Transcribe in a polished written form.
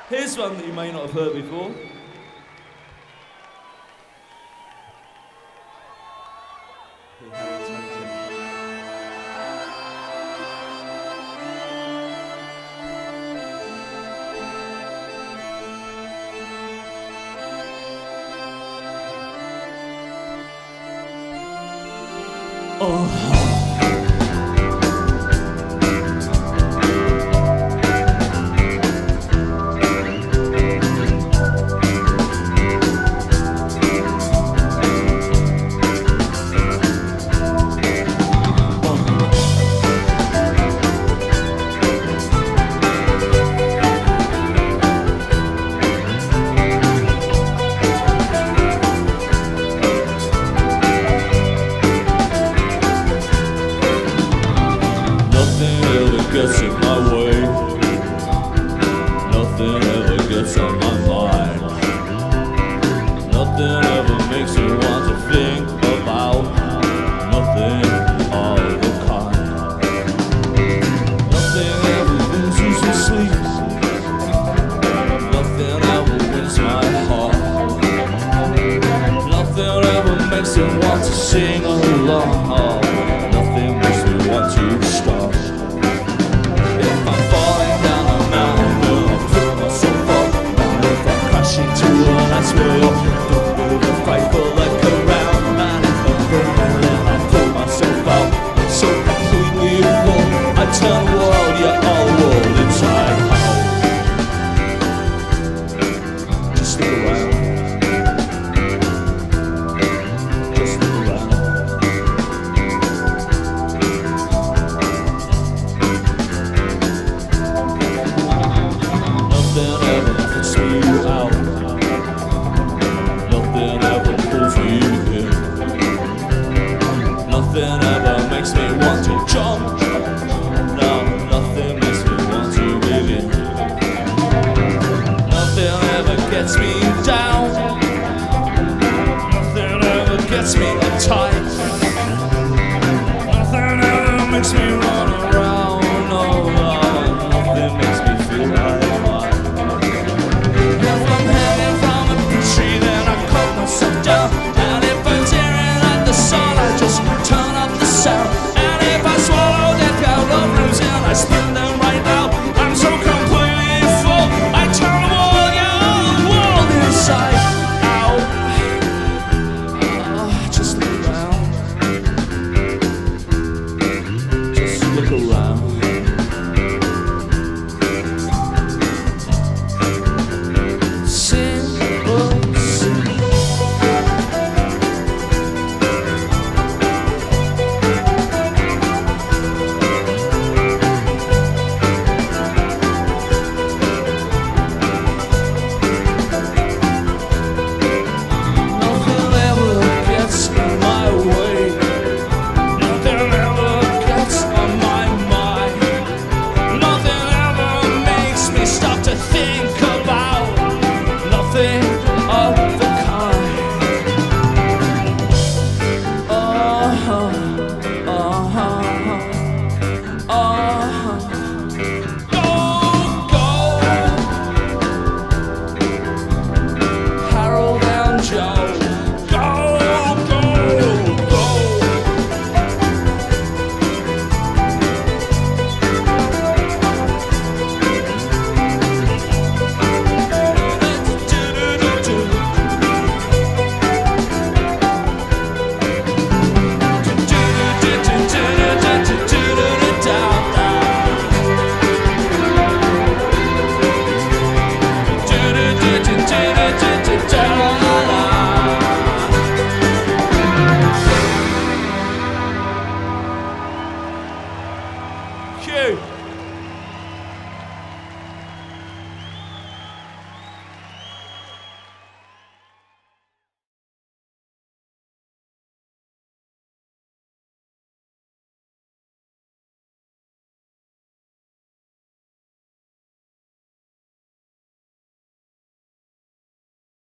Here's one that you may not have heard before. Oh. Gets in my way. Nothing ever gets on my mind. Nothing ever makes me want to think about nothing of the kind. Nothing ever brings me to sleep. Nothing ever wins my heart. Nothing ever makes me want to sing along. Nothing makes me want to stop. That's where don't move and fight, but look around, man. If I'm burning, then I pull myself out. So completely full, I turn the world, yeah, all the world inside out. Just look around. Just look around. Nothing ever puts me out. Nothing ever makes me want to jump. No, nothing makes me want to begin. Nothing ever gets me down. Nothing ever gets me uptight. Nothing ever makes me run around. No, no, nothing makes me feel like mine. If I'm hanging from a tree, then I cut myself down. And if I'm staring at the sun, I just turn up the sound. And if I swallow that cloud of rooms and I spin them right now, I'm so completely full, I turn the world, yeah, the world inside out. Just look around. Just look around. Think